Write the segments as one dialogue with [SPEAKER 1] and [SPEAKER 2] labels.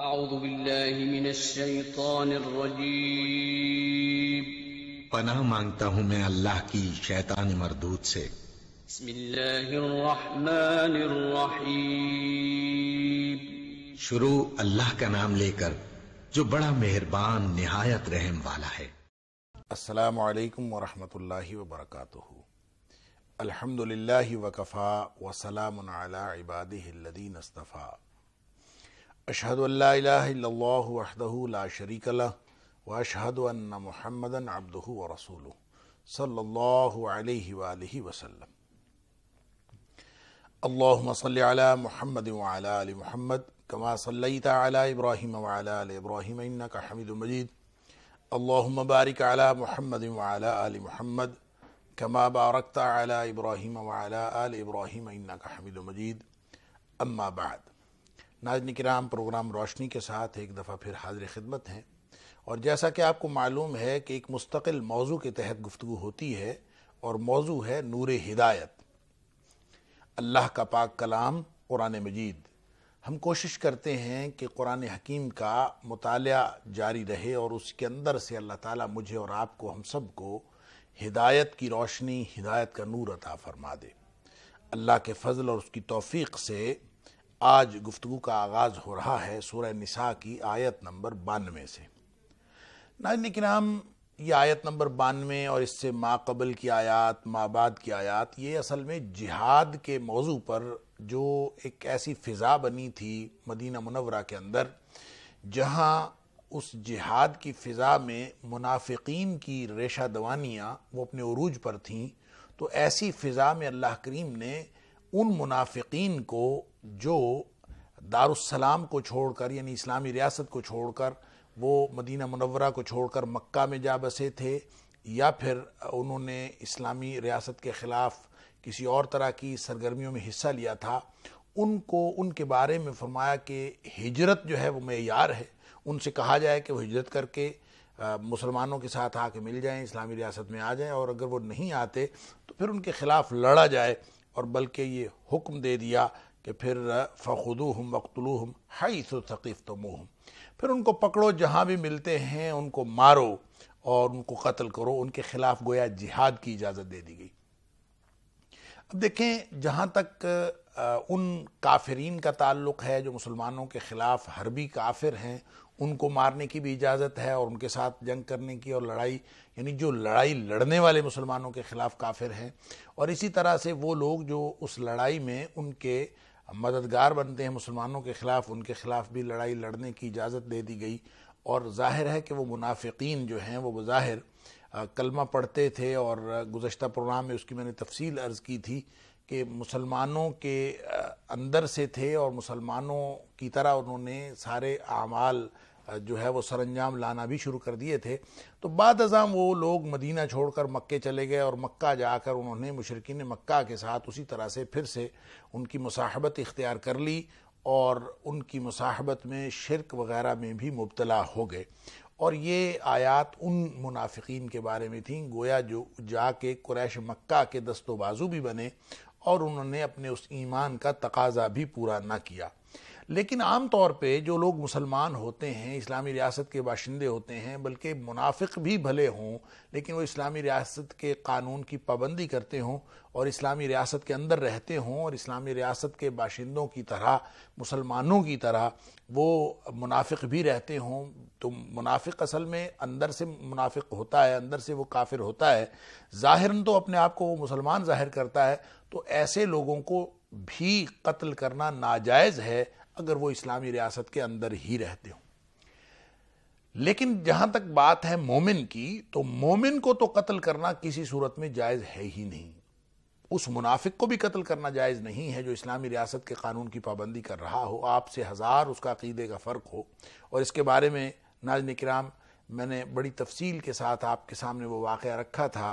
[SPEAKER 1] اعوذ باللہ من الشیطان الرجیم
[SPEAKER 2] پناہ مانگتا ہوں میں اللہ کی شیطان مردود سے۔
[SPEAKER 1] بسم اللہ الرحمن الرحیم
[SPEAKER 2] شروع اللہ کا نام لے کر جو بڑا مہربان نہایت رحم والا ہے۔
[SPEAKER 3] السلام علیکم ورحمۃ اللہ وبرکاتہ۔ الحمد للہ وکفا وسلام علی عبادہ الذین اصطفیٰ۔ اشہد ان لا الہ الا اللہ وحدہ لا شریک لہ واشہد ان محمدا عبدہ ورسولہ صلی اللہ علیہ وآلہ وسلم۔ اللہم صلی علی محمد وعلی آل محمد کما صلیت علی ابراہیم وعلی آل ابراہیم انکا حمید مجید۔ اللہم بارک علی محمد وعلی آل محمد کما بارکت علی ابراہیم وعلی آل ابراہیم انکا حمید مجید۔ اما بعد، ناظرین کرام، پروگرام روشنی کے ساتھ ایک دفعہ پھر حاضر خدمت ہیں، اور جیسا کہ آپ کو معلوم ہے کہ ایک مستقل موضوع کے تحت گفتگو ہوتی ہے، اور موضوع ہے نور ہدایت، اللہ کا پاک کلام قرآن مجید۔ ہم کوشش کرتے ہیں کہ قرآن حکیم کا مطالعہ جاری رہے اور اس کے اندر سے اللہ تعالیٰ مجھے اور آپ کو، ہم سب کو ہدایت کی روشنی، ہدایت کا نور عطا فرما دے۔ اللہ کے فضل اور اس کی توفیق سے آج گفتگو کا آغاز ہو رہا ہے سورہ نساء کی آیت نمبر 92 سے۔ ناظرین کرام، یہ آیت نمبر 92 اور اس سے ما قبل کی آیات، ما بعد کی آیات، یہ اصل میں جہاد کے موضوع پر جو ایک ایسی فضا بنی تھی مدینہ منورہ کے اندر، جہاں اس جہاد کی فضا میں منافقین کی ریشہ دوانیاں وہ اپنے عروج پر تھیں، تو ایسی فضا میں اللہ کریم نے ان منافقین کو جو دارالسلام کو چھوڑ کر، یعنی اسلامی ریاست کو چھوڑ کر، وہ مدینہ منورہ کو چھوڑ کر مکہ میں جا بسے تھے، یا پھر انہوں نے اسلامی ریاست کے خلاف کسی اور طرح کی سرگرمیوں میں حصہ لیا تھا، ان کے بارے میں فرمایا کہ ہجرت جو ہے وہ معیار ہے، ان سے کہا جائے کہ وہ ہجرت کر کے مسلمانوں کے ساتھ آ کے مل جائیں، اسلامی ریاست میں آ جائیں، اور اگر وہ نہیں آتے تو پھر ان کے خلاف لڑا جائے، اور بلکہ یہ حکم دے دیا کہ پھر فخذوہم وقتلوہم حیث ثقفتموہم، پھر ان کو پکڑو، جہاں بھی ملتے ہیں ان کو مارو اور ان کو قتل کرو۔ ان کے خلاف گویا جہاد کی اجازت دے دی گئی۔ اب دیکھیں، جہاں تک ان کافرین کا تعلق ہے جو مسلمانوں کے خلاف حربی کافر ہیں، ان کو مارنے کی بھی اجازت ہے اور ان کے ساتھ جنگ کرنے کی، اور لڑائی، یعنی جو لڑائی لڑنے والے مسلمانوں کے خلاف کافر ہیں، اور اسی طرح سے وہ لوگ جو اس لڑائی میں ان کے مددگار بنتے ہیں مسلمانوں کے خلاف، ان کے خلاف بھی لڑائی لڑنے کی اجازت دے دی گئی۔ اور ظاہر ہے کہ وہ منافقین جو ہیں وہ بظاہر کلمہ پڑھتے تھے، اور گزشتہ پروگرام میں اس کی میں نے تفصیل عرض کی تھی کہ مسلمانوں کے اندر سے تھے، اور مسلمانوں کی طرح انہوں نے سارے اعمال جو ہے وہ سر انجام لانا بھی شروع کر دیے تھے۔ تو بعد ازاں وہ لوگ مدینہ چھوڑ کر مکے چلے گئے، اور مکہ جا کر انہوں نے مشرکین مکہ کے ساتھ اسی طرح سے پھر سے ان کی مصاحبت اختیار کر لی، اور ان کی مصاحبت میں شرک وغیرہ میں بھی مبتلا ہو گئے۔ اور یہ آیات ان منافقین کے بارے میں تھیں، گویا جو جا کے قریش مکہ کے دست و بازو بھی بنے، اور انہوں نے اپنے اس ایمان کا تقاضا بھی پورا نہ کیا۔ لیکن عام طور پہ جو لوگ مسلمان ہوتے ہیں، اسلامی ریاست کے باشندے ہوتے ہیں، بلکہ منافق بھی بھلے ہوں، لیکن وہ اسلامی ریاست کے قانون کی پابندی کرتے ہوں اور اسلامی ریاست کے اندر رہتے ہوں، اور اسلامی ریاست کے باشندوں کی طرح، مسلمانوں کی طرح وہ منافق بھی رہتے ہوں، تو منافق اصل میں اندر سے منافق ہوتا ہے، اندر سے وہ کافر ہوتا ہے، ظاہراً تو اپنے آپ کو وہ مسلمان ظاہر کرتا ہے، تو ایسے لوگوں کو بھی قتل کرنا ناجائز ہے اگر وہ اسلامی ریاست کے اندر ہی رہتے ہوں۔ لیکن جہاں تک بات ہے مومن کی، تو مومن کو تو قتل کرنا کسی صورت میں جائز ہے ہی نہیں۔ اس منافق کو بھی قتل کرنا جائز نہیں ہے جو اسلامی ریاست کے قانون کی پابندی کر رہا ہو، آپ سے ہزار اس کا عقیدے کا فرق ہو۔ اور اس کے بارے میں ناظرین کرام، میں نے بڑی تفصیل کے ساتھ آپ کے سامنے وہ واقعہ رکھا تھا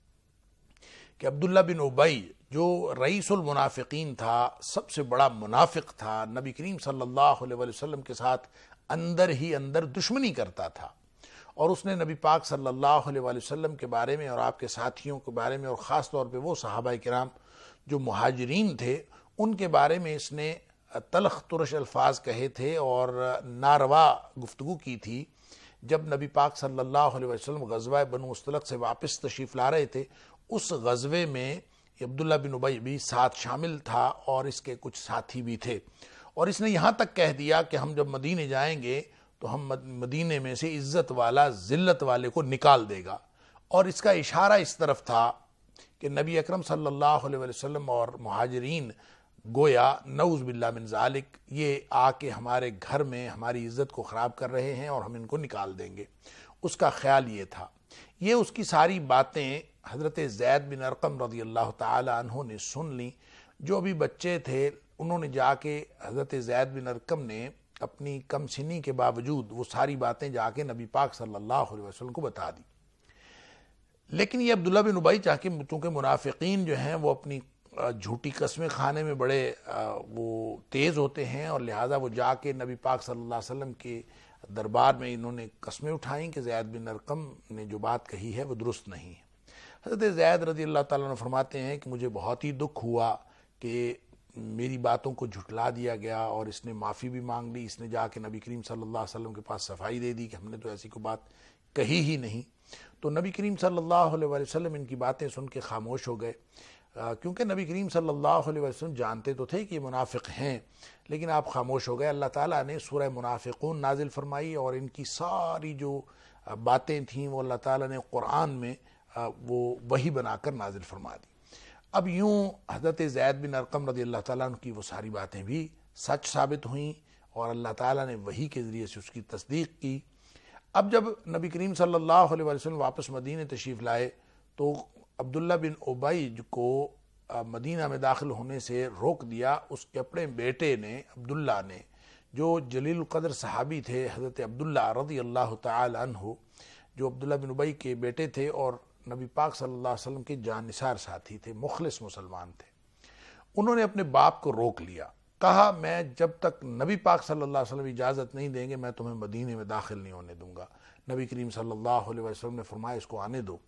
[SPEAKER 3] کہ عبداللہ بن ابی جو رئیس المنافقین تھا، سب سے بڑا منافق تھا، نبی کریم صلی اللہ علیہ وسلم کے ساتھ اندر ہی اندر دشمنی کرتا تھا، اور اس نے نبی پاک صلی اللہ علیہ وسلم کے بارے میں اور آپ کے ساتھیوں کے بارے میں، اور خاص طور پہ وہ صحابہ کرام جو مہاجرین تھے، ان کے بارے میں اس نے تلخ ترش الفاظ کہے تھے اور ناروا گفتگو کی تھی جب نبی پاک صلی اللہ علیہ وسلم غزوہ بنو مستلق سے واپس تشریف لا رہے تھے. اس غزوے میں عبداللہ بن ابی بھی ساتھ شامل تھا اور اس کے کچھ ساتھی بھی تھے, اور اس نے یہاں تک کہہ دیا کہ ہم جب مدینے جائیں گے تو ہم مدینے میں سے عزت والا ذلت والے کو نکال دے گا. اور اس کا اشارہ اس طرف تھا کہ نبی اکرم صلی اللہ علیہ وسلم اور مہاجرین گویا نعوذ باللہ من ذالک یہ آ کے ہمارے گھر میں ہماری عزت کو خراب کر رہے ہیں اور ہم ان کو نکال دیں گے. اس کا خیال یہ تھا. یہ اس کی ساری باتیں حضرت زید بن ارقم رضی اللہ تعالی عنہ نے سن لی. جو ابھی بچے تھے انہوں نے جا کے حضرت زید بن ارقم نے اپنی کم سنی کے باوجود وہ ساری باتیں جا کے نبی پاک صلی اللہ علیہ وسلم کو بتا دی. لیکن یہ عبداللہ بن ابی چونکہ منافقین جو ہیں وہ اپنی جھوٹی قسمیں کھانے میں بڑے وہ تیز ہوتے ہیں, اور لہٰذا وہ جا کے نبی پاک صلی اللہ علیہ وسلم کے دربار میں انہوں نے قسمیں اٹھائیں کہ زید بن ارقم نے جو بات کہی ہے وہ درست نہیں ہے. حضرت زید رضی اللہ تعالیٰ عنہ فرماتے ہیں کہ مجھے بہت ہی دکھ ہوا کہ میری باتوں کو جھٹلا دیا گیا, اور اس نے معافی بھی مانگ لی. اس نے جا کے نبی کریم صلی اللہ علیہ وسلم کے پاس صفائی دے دی کہ ہم نے تو ایسی کوئی بات کہی ہی نہیں. تو نبی کریم صلی اللہ علیہ وسلم ان کی باتیں سن کے خاموش ہو گئے, کیونکہ نبی کریم صلی اللہ علیہ وسلم جانتے تو تھے کہ یہ منافق ہیں, لیکن آپ خاموش ہو گئے. اللہ تعالیٰ نے سورہ منافقون نازل فرمائی, اور ان کی ساری جو باتیں تھیں وہ اللہ تعالیٰ نے قرآن میں وہ وحی بنا کر نازل فرما دی. اب یوں حضرت زید بن ارقم رضی اللہ تعالیٰ عنہ کی وہ ساری باتیں بھی سچ ثابت ہوئیں, اور اللہ تعالیٰ نے وحی کے ذریعے سے اس کی تصدیق کی. اب جب نبی کریم صلی اللہ علیہ وسلم واپس مدینہ تشریف لائے تو عبداللہ بن ابی کو مدینہ میں داخل ہونے سے روک دیا. اس کے اپنے بیٹے نے عبداللہ نے, جو جلیل القدر صحابی تھے حضرت عبداللہ رضی اللہ تعالی عنہ, جو عبداللہ بن ابی کے بیٹے تھے اور نبی پاک صلی اللہ علیہ وسلم کے جانثار ساتھی تھے, مخلص مسلمان تھے. انہوں نے اپنے باپ کو روک لیا, کہا میں جب تک نبی پاک صلی اللہ علیہ وسلم اجازت نہیں دیں گے میں تمہیں مدینے میں داخل نہیں ہونے دوں گا. نبی کریم صلی اللہ علیہ وسلم نے فرمایا اس کو آنے دو.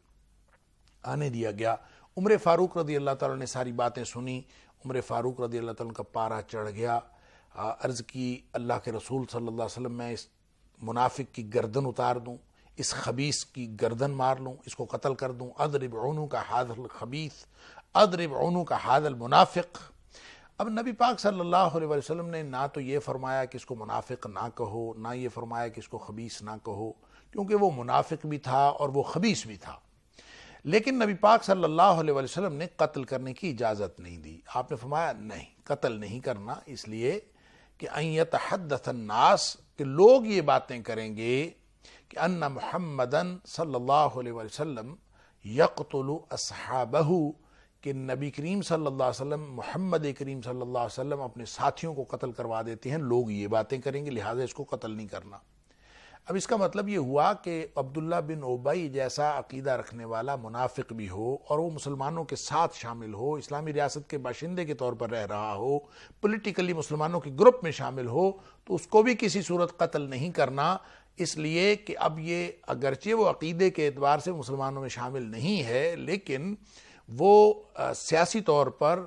[SPEAKER 3] آنے دیا گیا. عمر فاروق رضی اللہ تعالیٰ نے ساری باتیں سنی. عمر فاروق رضی اللہ تعالیٰ کا پارا چڑھ گیا. عرض کی اللہ کے رسول صلی اللہ علیہ وسلم میں اس منافق کی گردن اتار دوں, اس خبیث کی گردن مار لوں, اس کو قتل کر دوں. اضرب عنق ھذا الخبیث اضرب عنق ھذا المنافق. اب نبی پاک صلی اللہ علیہ وسلم نے نہ تو یہ فرمایا کہ اس کو منافق نہ کہو, نہ یہ فرمایا کہ اس کو خبیث نہ کہو, کیونکہ وہ منافق بھی تھا اور وہ خبیث بھی تھا. لیکن نبی پاک صلی اللہ علیہ وسلم نے قتل کرنے کی اجازت نہیں دی. آپ نے فرمایا نہیں, قتل نہیں کرنا, اس لیے کہ ان یتحدث الناس, کہ لوگ یہ باتیں کریں گے کہ ان محمدن صلی اللہ علیہ وسلم یقتل اصحابہ, کہ نبی کریم صلی اللہ علیہ وسلم محمد کریم صلی اللہ علیہ وسلم اپنے ساتھیوں کو قتل کروا دیتے ہیں. لوگ یہ باتیں کریں گے لہٰذا اس کو قتل نہیں کرنا. اب اس کا مطلب یہ ہوا کہ عبداللہ بن ابی جیسا عقیدہ رکھنے والا منافق بھی ہو اور وہ مسلمانوں کے ساتھ شامل ہو, اسلامی ریاست کے باشندے کے طور پر رہ رہا ہو, پولیٹیکلی مسلمانوں کے گروپ میں شامل ہو, تو اس کو بھی کسی صورت قتل نہیں کرنا. اس لیے کہ اب یہ اگرچہ وہ عقیدے کے اعتبار سے مسلمانوں میں شامل نہیں ہے, لیکن وہ سیاسی طور پر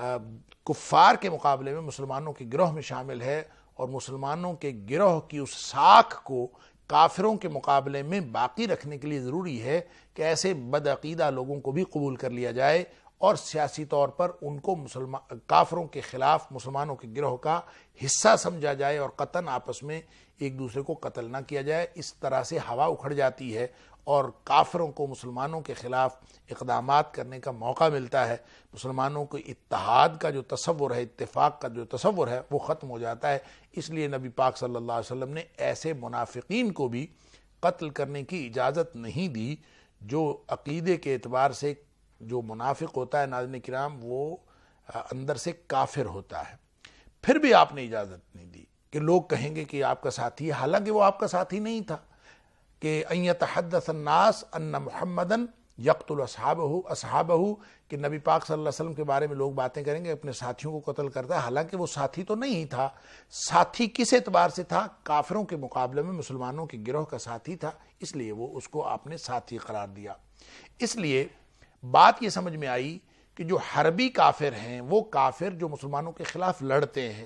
[SPEAKER 3] کفار کے مقابلے میں مسلمانوں کے گروہ میں شامل ہے, اور مسلمانوں کے گروہ کی اس ساکھ کو کافروں کے مقابلے میں باقی رکھنے کے لیے ضروری ہے کہ ایسے بدعقیدہ لوگوں کو بھی قبول کر لیا جائے اور سیاسی طور پر ان کو کافروں کے خلاف مسلمانوں کے گروہ کا حصہ سمجھا جائے اور قطعاً آپس میں ایک دوسرے کو قتل نہ کیا جائے. اس طرح سے ہوا اکھڑ جاتی ہے اور کافروں کو مسلمانوں کے خلاف اقدامات کرنے کا موقع ملتا ہے. مسلمانوں کو اتحاد کا جو تصور ہے, اتفاق کا جو تصور ہے, وہ ختم ہو جاتا ہے. اس لیے نبی پاک صلی اللہ علیہ وسلم نے ایسے منافقین کو بھی قتل کرنے کی اجازت نہیں دی جو عقیدے کے اعتبار سے جو منافق ہوتا ہے ناظرین کرام وہ اندر سے کافر ہوتا ہے. پھر بھی آپ نے اجازت نہیں دی کہ لوگ کہیں گے کہ آپ کا ساتھی ہے, حالانکہ وہ آپ کا ساتھی نہیں تھا. کہ ان یتحدث الناس ان محمدن یقتل اصحابہ, کہ نبی پاک صلی اللہ علیہ وسلم کے بارے میں لوگ باتیں کریں گے اپنے ساتھیوں کو قتل کرتا ہے, حالانکہ وہ ساتھی تو نہیں تھا. ساتھی کس اعتبار سے تھا؟ کافروں کے مقابلے میں مسلمانوں کے گروہ کا ساتھی تھا, اس لیے وہ اس کو آپ نے ساتھی قرار دیا. اس لیے بات یہ سمجھ میں آئی کہ جو حربی کافر ہیں وہ کافر جو مسلمانوں کے خلاف لڑتے ہیں,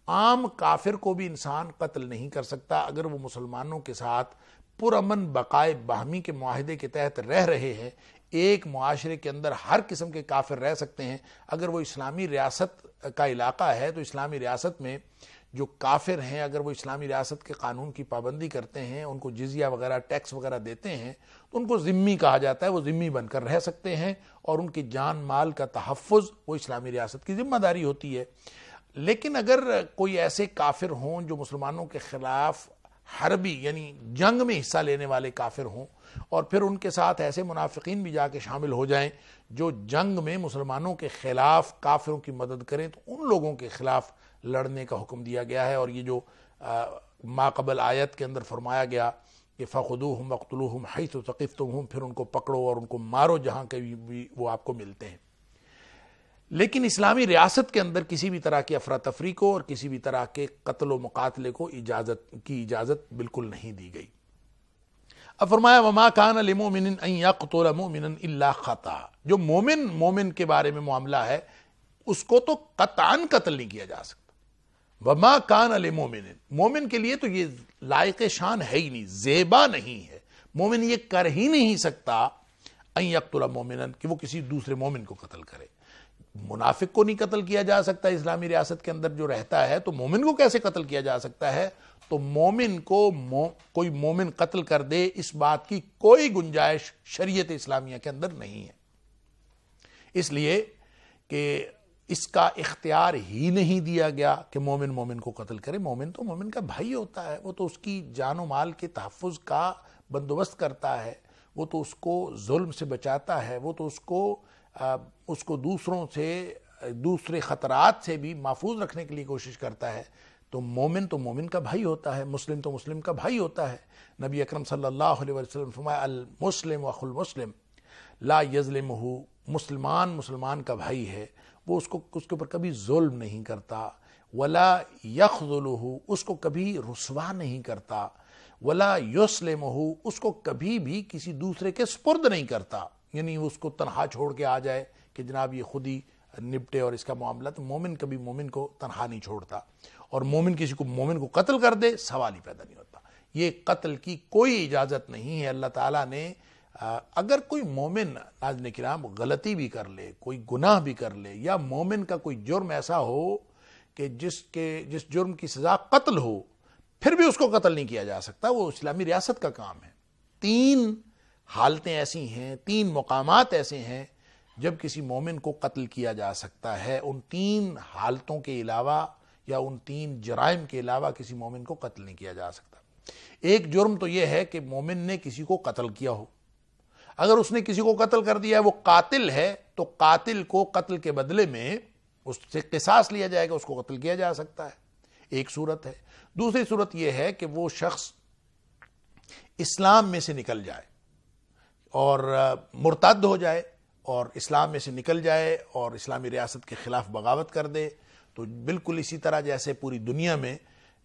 [SPEAKER 3] عام کافر کو بھی انسان قتل نہیں کر سکتا اگر وہ مسلمانوں کے ساتھ پرامن بقائے باہمی کے معاہدے کے تحت رہ رہے ہیں۔ ایک معاشرے کے اندر ہر قسم کے کافر رہ سکتے ہیں۔ اگر وہ اسلامی ریاست کا علاقہ ہے تو اسلامی ریاست میں جو کافر ہیں اگر وہ اسلامی ریاست کے قانون کی پابندی کرتے ہیں، ان کو جزیہ وغیرہ ٹیکس وغیرہ دیتے ہیں، تو ان کو ذمی کہا جاتا ہے، وہ ذمی بن کر رہ سکتے ہیں اور ان کی جان مال کا تحفظ وہ اسلامی ریاست کی ذمہ داری ہوتی ہے۔ لیکن اگر کوئی ایسے کافر ہوں جو مسلمانوں کے خلاف حربی یعنی جنگ میں حصہ لینے والے کافر ہوں اور پھر ان کے ساتھ ایسے منافقین بھی جا کے شامل ہو جائیں جو جنگ میں مسلمانوں کے خلاف کافروں کی مدد کریں، تو ان لوگوں کے خلاف لڑنے کا حکم دیا گیا ہے۔ اور یہ جو ما قبل آیت کے اندر فرمایا گیا کہ فَخُذُوهُمْ وَاقْتُلُوهُمْ حَيْثُ ثَقِفْتُمُوهُمْ، پھر ان کو پکڑو اور ان کو مارو جہاں کہیں بھی وہ آپ کو ملتے ہیں۔ لیکن اسلامی ریاست کے اندر کسی بھی طرح کی افراتفری کو اور کسی بھی طرح کے قتل و مقاتلے کو اجازت بالکل نہیں دی گئی۔ اب فرمایا وَمَا كَانَ لِمُؤْمِنٍ أَن يَقْتُلَ مُؤْمِنًا إِلَّا خَطَأً، جو مومن کے بارے میں معاملہ ہے اس کو تو قطعاً قتل نہیں کیا جا سکتا۔ وَمَا كَانَ لِمُؤْمِنٍ، مومن کے لیے تو یہ لائق شان ہے ہی نہیں، زیبا نہیں ہے، مومن یہ کر ہی نہیں سکتا ان یقتل مومنا کہ وہ کسی دوسرے مومن کو قتل کرے۔ منافق کو نہیں قتل کیا جا سکتا اسلامی ریاست کے اندر جو رہتا ہے، تو مومن کو کیسے قتل کیا جا سکتا ہے؟ تو مومن کو کوئی مومن قتل کر دے اس بات کی کوئی گنجائش شریعت اسلامیہ کے اندر نہیں ہے، اس لیے کہ اس کا اختیار ہی نہیں دیا گیا کہ مومن کو قتل کرے۔ مومن تو مومن کا بھائی ہوتا ہے، وہ تو اس کی جان و مال کے تحفظ کا بندوبست کرتا ہے، وہ تو اس کو ظلم سے بچاتا ہے، وہ تو اس کو دوسروں سے دوسرے خطرات سے بھی محفوظ رکھنے کے لیے کوشش کرتا ہے۔ تو مومن کا بھائی ہوتا ہے، مسلم تو مسلم کا بھائی ہوتا ہے۔ نبی اکرم صلی اللہ علیہ وسلم فرمایا المسلم اخو المسلم لا یظلمہ، مسلمان کا بھائی ہے، وہ اس کے اوپر کبھی ظلم نہیں کرتا، ولا یخذلہ، اس کو کبھی رسوا نہیں کرتا، ولا یسلمہ، اس کو کبھی بھی کسی دوسرے کے سپرد نہیں کرتا، یعنی اس کو تنہا چھوڑ کے آ جائے کہ جناب یہ خود ہی نپٹے اور اس کا معاملہ۔ تو مومن کبھی مومن کو تنہا نہیں چھوڑتا، اور مومن کو قتل کر دے سوال ہی پیدا نہیں ہوتا۔ یہ قتل کی کوئی اجازت نہیں ہے۔ اللہ تعالیٰ نے اگر کوئی مومن ناظرین کرام غلطی بھی کر لے، کوئی گناہ بھی کر لے، یا مومن کا کوئی جرم ایسا ہو کہ جس جرم کی سزا قتل ہو، پھر بھی اس کو قتل نہیں کیا جا سکتا، وہ اسلامی ریاست کا کام ہے۔ 3 حالتیں ایسی ہیں، 3 مقامات ایسے ہیں جب کسی مومن کو قتل کیا جا سکتا ہے۔ ان 3 حالتوں کے علاوہ یا ان 3 جرائم کے علاوہ کسی مومن کو قتل نہیں کیا جا سکتا۔ ایک جرم تو یہ ہے کہ مومن نے کسی کو قتل کیا ہو۔ اگر اس نے کسی کو قتل کر دیا ہے، وہ قاتل ہے، تو قاتل کو قتل کے بدلے میں اس سے قصاص لیا جائے گا، اس کو قتل کیا جا سکتا ہے، ایک صورت ہے۔ دوسری صورت یہ ہے کہ وہ شخص اسلام میں سے نکل جائے اور مرتد ہو جائے اور اسلام میں سے نکل جائے اور اسلامی ریاست کے خلاف بغاوت کر دے، تو بالکل اسی طرح جیسے پوری دنیا میں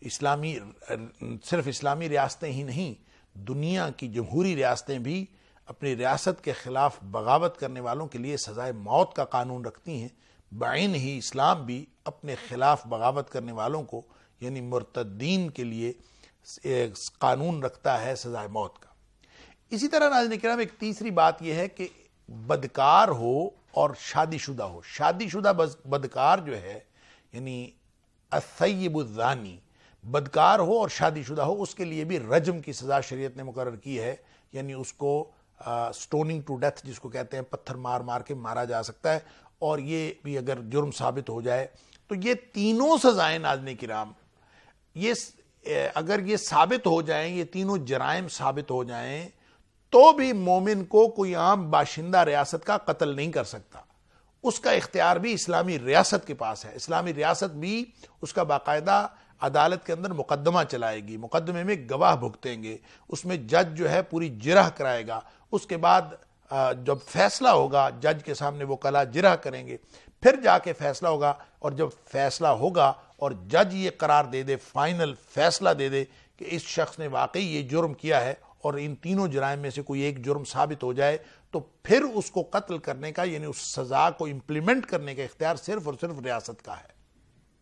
[SPEAKER 3] صرف اسلامی ریاستیں ہی نہیں، دنیا کی جمہوری ریاستیں بھی اپنی ریاست کے خلاف بغاوت کرنے والوں کے لیے سزائے موت کا قانون رکھتی ہیں، بعین ہی اسلام بھی اپنے خلاف بغاوت کرنے والوں کو یعنی مرتدین کے لیے قانون رکھتا ہے سزائے موت کا۔ اسی طرح ناظرین کرام ایک تیسری بات یہ ہے کہ بدکار ہو اور شادی شدہ ہو۔ شادی شدہ بدکار جو ہے یعنی الثیب الزانی، بدکار ہو اور شادی شدہ ہو، اس کے لیے بھی رجم کی سزا شریعت نے مقرر کی ہے، یعنی اس کو سٹوننگ ٹو ڈیتھ جس کو کہتے ہیں، پتھر مار کے مارا جا سکتا ہے، اور یہ بھی اگر جرم ثابت ہو جائے تو یہ تینوں سزائیں ناظرین کرام اگر یہ ثابت ہو جائیں، یہ تینوں جرائم ثابت ہو جائیں، تو بھی مومن کو کوئی عام باشندہ ریاست کا قتل نہیں کر سکتا۔ اس کا اختیار بھی اسلامی ریاست کے پاس ہے۔ اسلامی ریاست بھی اس کا باقاعدہ عدالت کے اندر مقدمہ چلائے گی، مقدمے میں گواہ بھگتیں گے، اس میں جج جو ہے پوری جرح کرائے گا، اس کے بعد جب فیصلہ ہوگا جج کے سامنے وہ کلا جرح کریں گے، پھر جا کے فیصلہ ہوگا، اور جب فیصلہ ہوگا اور جج یہ قرار دے دے، فائنل فیصلہ دے دے کہ اس شخص نے واقعی یہ جرم کیا ہے اور ان تینوں جرائم میں سے کوئی ایک جرم ثابت ہو جائے، تو پھر اس کو قتل کرنے کا یعنی اس سزا کو امپلیمنٹ کرنے کا اختیار صرف اور صرف ریاست کا ہے۔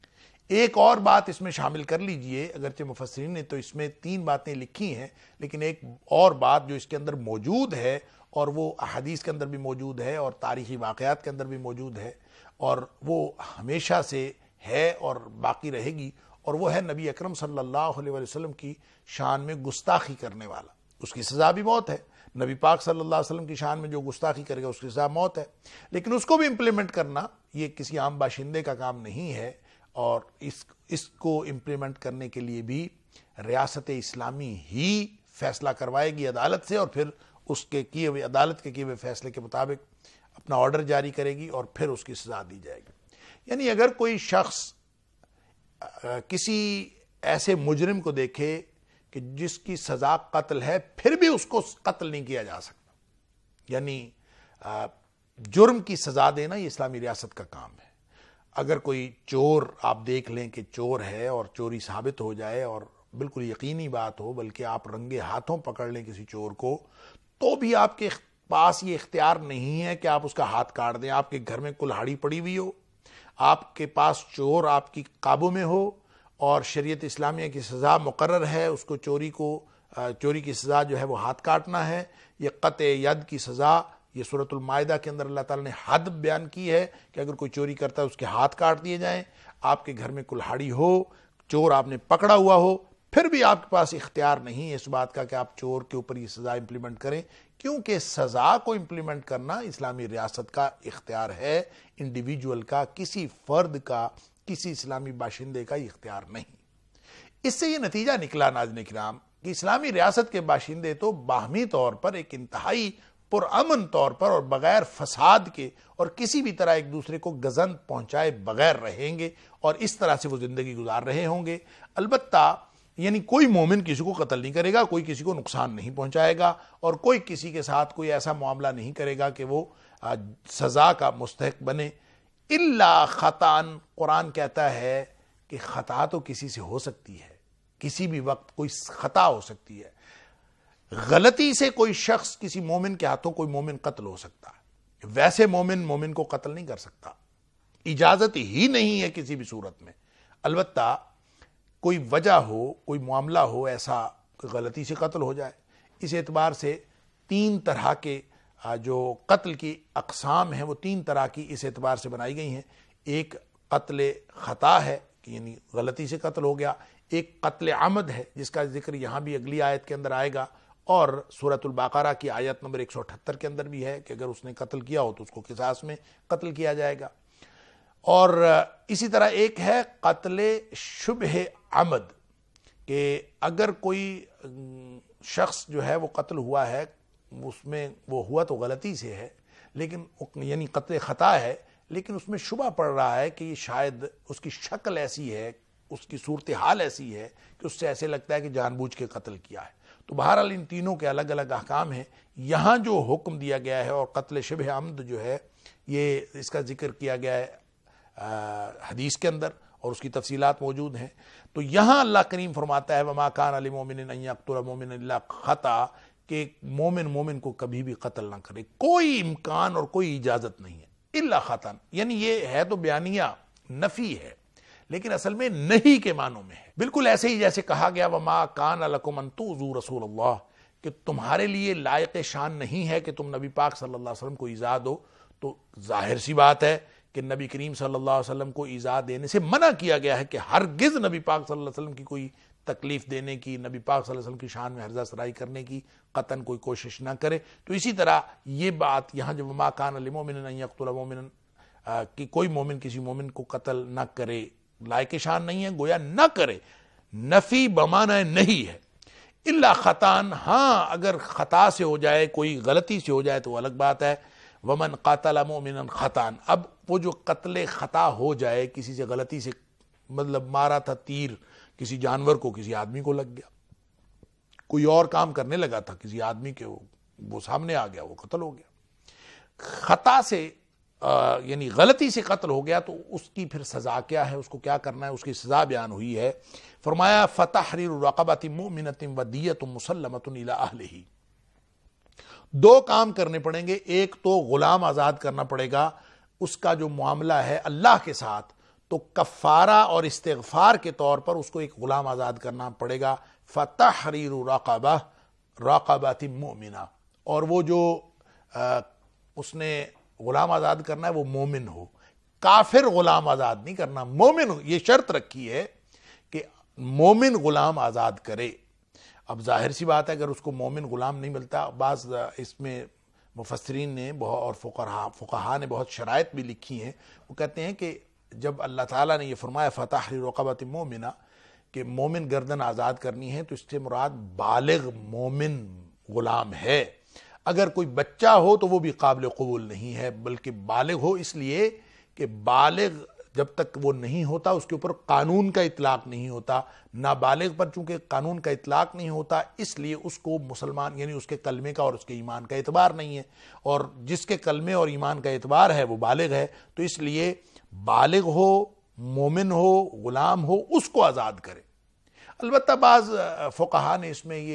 [SPEAKER 3] ایک اور بات اس میں شامل کر لیجئے، اگرچہ مفسرین نے تو اس میں 3 باتیں لکھی ہیں، لیکن ایک اور بات جو اس کے اندر موجود ہے اور وہ احادیث کے اندر بھی موجود ہے اور تاریخی واقعات کے اندر بھی موجود ہے اور وہ ہمیشہ سے ہے اور باقی رہے گی، اور وہ ہے نبی اکرم صلی اللہ علیہ وسلم کی شان میں گستاخی کرنے والا، اس کی سزا بھی موت ہے۔ نبی پاک صلی اللہ علیہ وسلم کی شان میں جو گستاخی کرے گا اس کی سزا موت ہے، لیکن اس کو بھی امپلیمنٹ کرنا یہ کسی عام باشندے کا کام نہیں ہے، اور اس کو امپلیمنٹ کرنے کے لیے بھی ریاست اسلامی ہی فیصلہ کروائے گی عدالت سے، اور پھر اس کے کیے ہوئے عدالت کے کیے ہوئے فیصلے کے مطابق اپنا آرڈر جاری کرے گی اور پھر اس کی سزا دی جائے گی۔ یعنی اگر کوئی شخص کسی ایسے مجرم کو دیکھے کہ جس کی سزا قتل ہے پھر بھی اس کو قتل نہیں کیا جا سکتا، یعنی جرم کی سزا دینا یہ اسلامی ریاست کا کام ہے۔ اگر کوئی چور آپ دیکھ لیں کہ چور ہے اور چوری ثابت ہو جائے اور بالکل یقینی بات ہو، بلکہ آپ رنگے ہاتھوں پکڑ لیں کسی چور کو، تو بھی آپ کے پاس یہ اختیار نہیں ہے کہ آپ اس کا ہاتھ کاٹ دیں۔ آپ کے گھر میں کلہاڑی پڑی ہوئی ہو، آپ کے پاس چور آپ کی قابو میں ہو اور شریعت اسلامیہ کی سزا مقرر ہے، اس کو چوری کی سزا جو ہے وہ ہاتھ کاٹنا ہے، یہ قطع ید کی سزا، یہ سورۃ المائدہ کے اندر اللہ تعالیٰ نے حد بیان کی ہے کہ اگر کوئی چوری کرتا ہے اس کے ہاتھ کاٹ دیے جائیں۔ آپ کے گھر میں کلہاڑی ہو، چور آپ نے پکڑا ہوا ہو، پھر بھی آپ کے پاس اختیار نہیں ہے اس بات کا کہ آپ چور کے اوپر یہ سزا امپلیمنٹ کریں، کیونکہ سزا کو امپلیمنٹ کرنا اسلامی ریاست کا اختیار ہے، انڈیویجول کا، کسی فرد کا، کسی اسلامی باشندے کا اختیار نہیں۔ اس سے یہ نتیجہ نکلا ناظرین کرام کہ اسلامی ریاست کے باشندے تو باہمی طور پر ایک انتہائی پرامن طور پر اور بغیر فساد کے اور کسی بھی طرح ایک دوسرے کو گزند پہنچائے بغیر رہیں گے اور اس طرح سے وہ زندگی گزار رہے ہوں گے۔ البتہ یعنی کوئی مومن کسی کو قتل نہیں کرے گا، کوئی کسی کو نقصان نہیں پہنچائے گا، اور کوئی کسی کے ساتھ کوئی ایسا معاملہ نہیں کرے گا کہ وہ سزا کا مستحق بنے، الا خطان۔ قرآن کہتا ہے کہ خطا تو کسی سے ہو سکتی ہے، کسی بھی وقت کوئی خطا ہو سکتی ہے، غلطی سے کوئی شخص کسی مومن کے ہاتھوں کوئی مومن قتل ہو سکتا ہے، ویسے مومن کو قتل نہیں کر سکتا، اجازت ہی نہیں ہے کسی بھی صورت میں۔ البتہ کوئی وجہ ہو، کوئی معاملہ ہو ایسا کہ غلطی سے قتل ہو جائے، اس اعتبار سے 3 طرح کے جو قتل کی اقسام ہیں وہ 3 طرح کی اس اعتبار سے بنائی گئی ہیں۔ ایک قتل خطا ہے کہ یعنی غلطی سے قتل ہو گیا، ایک قتل عمد ہے جس کا ذکر یہاں بھی اگلی آیت کے اندر آئے گا، اور سورۃ البقرہ کی آیت نمبر 178 کے اندر بھی ہے کہ اگر اس نے قتل کیا ہو تو اس کو قصاص میں قتل کیا جائے گا۔ اور اسی طرح ایک ہے قتل شبہ عمد، کہ اگر کوئی شخص جو ہے وہ قتل ہوا ہے، اس میں وہ ہوا تو غلطی سے ہے لیکن یعنی قتل خطا ہے، لیکن اس میں شبہ پڑ رہا ہے کہ یہ شاید اس کی شکل ایسی ہے، اس کی صورتحال ایسی ہے کہ اس سے ایسے لگتا ہے کہ جان بوجھ کے قتل کیا ہے۔ تو بہرحال ان تینوں کے الگ الگ احکام ہیں۔ یہاں جو حکم دیا گیا ہے اور قتل شبہ عمد جو ہے یہ اس کا ذکر کیا گیا ہے حدیث کے اندر اور اس کی تفصیلات موجود ہیں۔ تو یہاں اللہ کریم فرماتا ہے وَمَا كَانَ لِمُؤْمِنٍ أَن يَقْتُلَ مُؤْمِنًا إِلَّا خَطَأً، کہ مومن کو کبھی بھی قتل نہ کرے، کوئی امکان اور کوئی اجازت نہیں ہے، الا خطأ، یعنی یہ ہے تو بیانیہ نفی ہے لیکن اصل میں نہیں کے معنوں میں ہے، بالکل ایسے ہی جیسے کہا گیا وَمَا كَانَ لَكُمْ أَن تُؤْذُوا رَسُولَ اللَّهِ، کہ تمہارے لیے لائق شان نہیں ہے کہ تم نبی پاک صلی اللہ علیہ وسلم کو ایذا دو۔ تو ظاہر سی بات ہے کہ نبی کریم صلی اللہ علیہ وسلم کو ایذا دینے سے منع کیا گیا ہے کہ ہرگز نبی پاک صلی اللہ علیہ وسلم کی کوئی تکلیف دینے کی، نبی پاک صلی اللہ علیہ وسلم کی شان میں ہرزہ سرائی کرنے کی قطعاً کوئی کوشش نہ کرے۔ تو اسی طرح یہ بات یہاں جو وَمَا كَانَ لِمُؤْمِنٍ أَن يَقْتُلَ مُؤْمِنًا، کہ کوئی مومن کسی مومن کو قتل نہ کرے، لائق شان نہیں ہے، گویا نہ کرے، نفی بمعنی نہیں ہے، الا خطأ، ہاں اگر خطا سے ہو جائے، کوئی غلطی سے ہو جائے تو الگ بات ہے۔ وَمَنْ قَاتَلَ مُؤْمِنًا خَطَأً، اب وہ جو قتل خطا ہو جائے، کسی سے غلطی سے مطلب مارا تھا تیر کسی جانور کو، کسی آدمی کو لگ گیا، کوئی اور کام کرنے لگا تھا کسی آدمی کے، وہ سامنے آ گیا، وہ قتل ہو گیا، خطا سے یعنی غلطی سے قتل ہو گیا، تو اس کی پھر سزا کیا ہے، اس کو کیا کرنا ہے، اس کی سزا بیان ہوئی ہے۔ فرمایا فَتَحْرِيرُ رَقَبَةٍ مُؤْمِنَةٍ وَدِيَّةٌ مُسَلَّمَةٌ إِلَىٰ أَهْلِهِ، 2 کام کرنے پڑیں گے، ایک تو غلام آزاد کرنا پڑے گا، اس کا جو معاملہ ہے اللہ کے ساتھ تو کفارہ اور استغفار کے طور پر اس کو ایک غلام آزاد کرنا پڑے گا. فتحریر رقبہ رقبۃ مؤمنہ، اور وہ جو اس نے غلام آزاد کرنا ہے وہ مومن ہو، کافر غلام آزاد نہیں کرنا، مومن ہو. یہ شرط رکھی ہے کہ مومن غلام آزاد کرے. اب ظاہر سی بات ہے اگر اس کو مومن غلام نہیں ملتا، بعض اس میں مفسرین نے اور فقہا نے بہت شرائط بھی لکھی ہیں. وہ کہتے ہیں کہ جب اللہ تعالیٰ نے یہ فرمایا فتحریر رقبۃ مؤمنہ کہ مومن گردن آزاد کرنی ہے، تو اس سے مراد بالغ مومن غلام ہے. اگر کوئی بچہ ہو تو وہ بھی قابل قبول نہیں ہے، بلکہ بالغ ہو، اس لیے کہ بالغ جب تک وہ نہیں ہوتا اس کے اوپر قانون کا اطلاق نہیں ہوتا. نابالغ پر چونکہ قانون کا اطلاق نہیں ہوتا، اس لیے اس کو مسلمان یعنی اس کے کلمے کا اور اس کے ایمان کا اعتبار نہیں ہے، اور جس کے کلمے اور ایمان کا اعتبار ہے وہ بالغ ہے. تو اس لیے بالغ ہو، مومن ہو، غلام ہو، اس کو آزاد کرے. البتہ بعض فقہا نے اس میں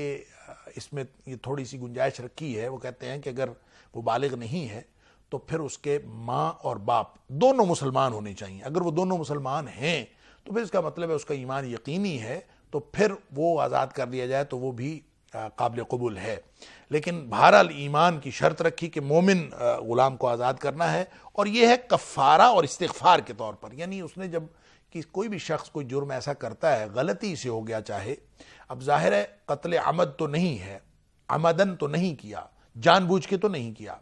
[SPEAKER 3] یہ تھوڑی سی گنجائش رکھی ہے. وہ کہتے ہیں کہ اگر وہ بالغ نہیں ہے تو پھر اس کے ماں اور باپ دونوں مسلمان ہونے چاہیے. اگر وہ دونوں مسلمان ہیں تو پھر اس کا مطلب ہے اس کا ایمان یقینی ہے، تو پھر وہ آزاد کر دیا جائے تو وہ بھی قابل قبول ہے. لیکن بہرحال ایمان کی شرط رکھی کہ مومن غلام کو آزاد کرنا ہے، اور یہ ہے کفارہ اور استغفار کے طور پر. یعنی اس نے جب کہ کوئی بھی شخص کوئی جرم ایسا کرتا ہے، غلطی سے ہو گیا، چاہے اب ظاہر ہے قتل عمد تو نہیں ہے، عمدن تو نہیں کیا، جان بوجھ کے تو نہیں کیا،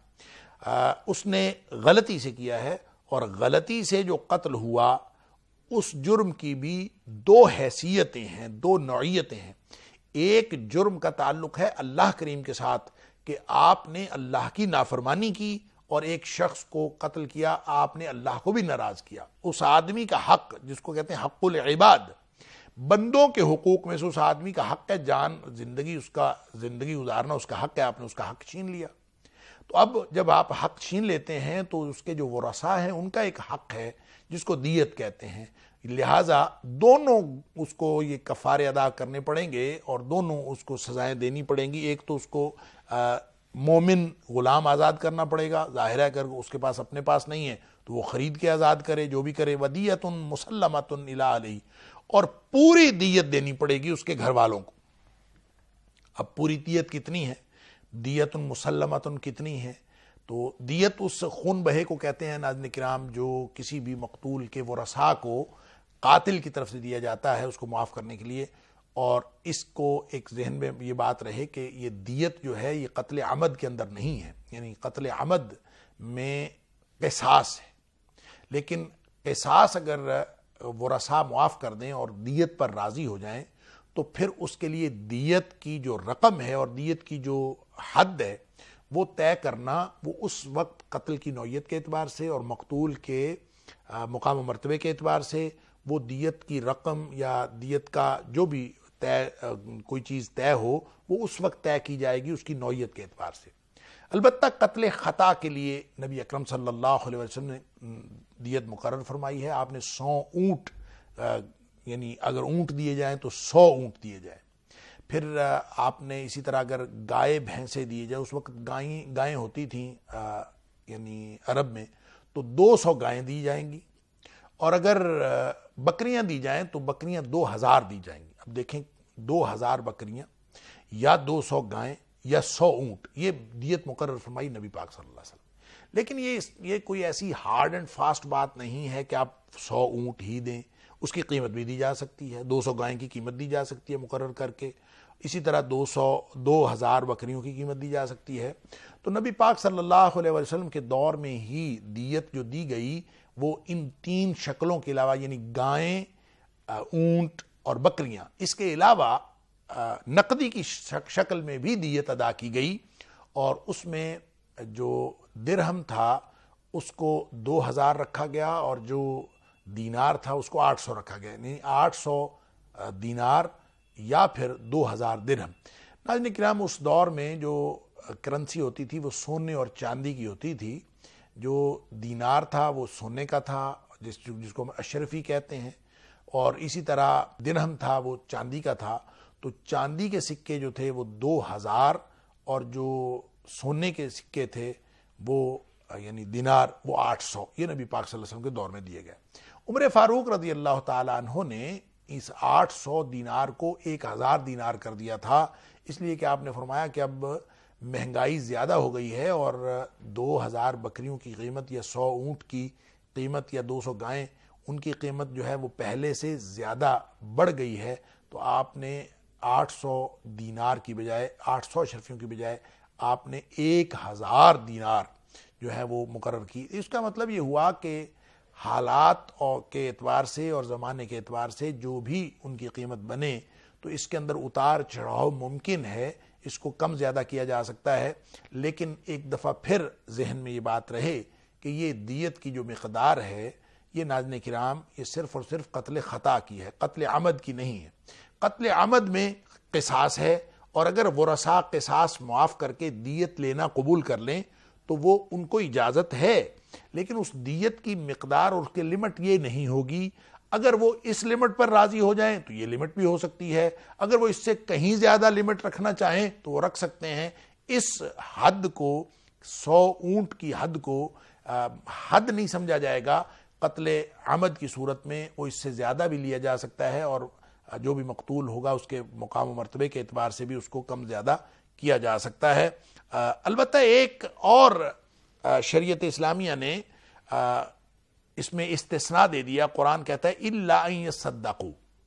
[SPEAKER 3] اس نے غلطی سے کیا ہے، اور غلطی سے جو قتل ہوا اس جرم کی بھی دو حیثیتیں ہیں، دو نوعیتیں ہیں. ایک جرم کا تعلق ہے اللہ کریم کے ساتھ کہ آپ نے اللہ کی نافرمانی کی اور ایک شخص کو قتل کیا، آپ نے اللہ کو بھی ناراض کیا. اس آدمی کا حق جس کو کہتے ہیں حق العباد، بندوں کے حقوق میں سے اس آدمی کا حق ہے، جان زندگی، اس کا زندگی گزارنا اس کا حق ہے، آپ نے اس کا حق چھین لیا. تو اب جب آپ حق چھین لیتے ہیں تو اس کے جو ورثاء ہیں ان کا ایک حق ہے جس کو دیت کہتے ہیں. لہٰذا دونوں اس کو یہ کفارے ادا کرنے پڑیں گے اور دونوں اس کو سزائیں دینی پڑیں گی. ایک تو اس کو مومن غلام آزاد کرنا پڑے گا، ظاہر ہے اگر اس کے پاس اپنے پاس نہیں ہے تو وہ خرید کے آزاد کرے، جو بھی کرے. ودیۃ مسلمۃ الی علیہ، اور پوری دیت دینی پڑے گی اس کے گھر والوں کو. اب پوری دیت کتنی ہے؟ دیت مسلمۃ کتنی ہے؟ تو دیت اس خون بہے کو کہتے ہیں ناظرین کرام، جو کسی بھی مقتول کے ورثاء کو قاتل کی طرف سے دیا جاتا ہے اس کو معاف کرنے کے لیے. اور اس کو ایک ذہن میں یہ بات رہے کہ یہ دیت جو ہے یہ قتل عمد کے اندر نہیں ہے، یعنی قتل عمد میں قصاص ہے، لیکن قصاص اگر ورثاء معاف کر دیں اور دیت پر راضی ہو جائیں تو پھر اس کے لیے دیت کی جو رقم ہے اور دیت کی جو حد ہے وہ طے کرنا، وہ اس وقت قتل کی نوعیت کے اعتبار سے اور مقتول کے مقام و مرتبے کے اعتبار سے وہ دیت کی رقم یا دیت کا جو بھی کوئی چیز طے ہو وہ اس وقت طے کی جائے گی اس کی نوعیت کے اعتبار سے. البتہ قتل خطا کے لیے نبی اکرم صلی اللہ علیہ وسلم نے دیت مقرر فرمائی ہے. آپ نے 100 اونٹ، یعنی اگر اونٹ دیے جائیں تو 100 اونٹ دیے جائیں. پھر آپ نے اسی طرح اگر گائے بھینسیں دیے جائیں، اس وقت گائیں ہوتی تھیں یعنی عرب میں، تو 200 گائیں دی جائیں گی. اور اگر بکریاں دی جائیں تو بکریاں 2000 دی جائیں گی. اب دیکھیں 2000 بکریاں یا 200 گائیں یا 100 اونٹ، یہ دیت مقرر فرمائی نبی پاک صلی اللہ علیہ وسلم. لیکن یہ کوئی ایسی ہارڈ اینڈ فاسٹ بات نہیں ہے کہ آپ 100 اونٹ ہی دیں، اس کی قیمت بھی دی جا سکتی ہے، 200 گائیں کی قیمت دی جا سکتی ہے مقرر کر کے، اسی طرح 2000 بکریوں کی قیمت دی جا سکتی ہے. تو نبی پاک صلی اللہ علیہ وسلم کے دور میں ہی دیت جو دی گئی وہ ان 3 شکلوں کے علاوہ، یعنی گائیں، اونٹ اور بکریاں، اس کے علاوہ نقدی کی شکل میں بھی دیت ادا کی گئی. اور اس میں جو درہم تھا اس کو 2000 رکھا گیا اور جو دینار تھا اس کو 800 رکھا گیا، یعنی 800 دینار یا پھر 2000 درہم. ناظرین کرام اس دور میں جو کرنسی ہوتی تھی وہ سونے اور چاندی کی ہوتی تھی. جو دینار تھا وہ سونے کا تھا جس کو ہم اشرفی کہتے ہیں، اور اسی طرح درہم تھا وہ چاندی کا تھا. تو چاندی کے سکے جو تھے وہ 2000 اور جو سونے کے سکے تھے وہ یعنی دینار وہ 800، یہ نبی پاک صلی اللہ علیہ وسلم کے دور میں دیے گئے. عمر فاروق رضی اللہ تعالیٰ عنہ نے اس 800 دینار کو 1000 دینار کر دیا تھا، اس لیے کہ آپ نے فرمایا کہ اب مہنگائی زیادہ ہو گئی ہے اور 2000 بکریوں کی قیمت یا 100 اونٹ کی قیمت یا 200 گائیں، ان کی قیمت جو ہے وہ پہلے سے زیادہ بڑھ گئی ہے، تو آپ نے 800 دینار کی بجائے 800 اشرفیوں کی بجائے آپ نے 1000 دینار جو ہے وہ مقرر کی۔ اس کا مطلب یہ ہوا کہ حالات کے اعتبار سے اور زمانے کے اعتبار سے جو بھی ان کی قیمت بنے تو اس کے اندر اتار چڑھاؤ ممکن ہے، اس کو کم زیادہ کیا جا سکتا ہے، لیکن ایک دفعہ پھر ذہن میں یہ بات رہے کہ یہ دیت کی جو مقدار ہے یہ ناظرین کرام یہ صرف اور صرف قتل خطا کی ہے، قتل عمد کی نہیں ہے۔ قتل عمد میں قصاص ہے، اور اگر ورثاء قصاص معاف کر کے دیت لینا قبول کر لیں تو وہ ان کو اجازت ہے، لیکن اس دیت کی مقدار اور اس کے لمٹ یہ نہیں ہوگی۔ اگر وہ اس لمٹ پر راضی ہو جائیں تو یہ لمٹ بھی ہو سکتی ہے، اگر وہ اس سے کہیں زیادہ لمٹ رکھنا چاہیں تو وہ رکھ سکتے ہیں۔ اس حد کو 100 اونٹ کی حد کو حد نہیں سمجھا جائے گا، قتل عمد کی صورت میں وہ اس سے زیادہ بھی لیا جا سکتا ہے، اور جو بھی مقتول ہوگا اس کے مقام و مرتبے کے اعتبار سے بھی اس کو کم زیادہ کیا جا سکتا ہے۔ البتہ ایک اور شریعت اسلامیہ نے اس میں استثناء دے دیا، قرآن کہتا ہے اِلَّا أَن يَصَّدَّقُوا،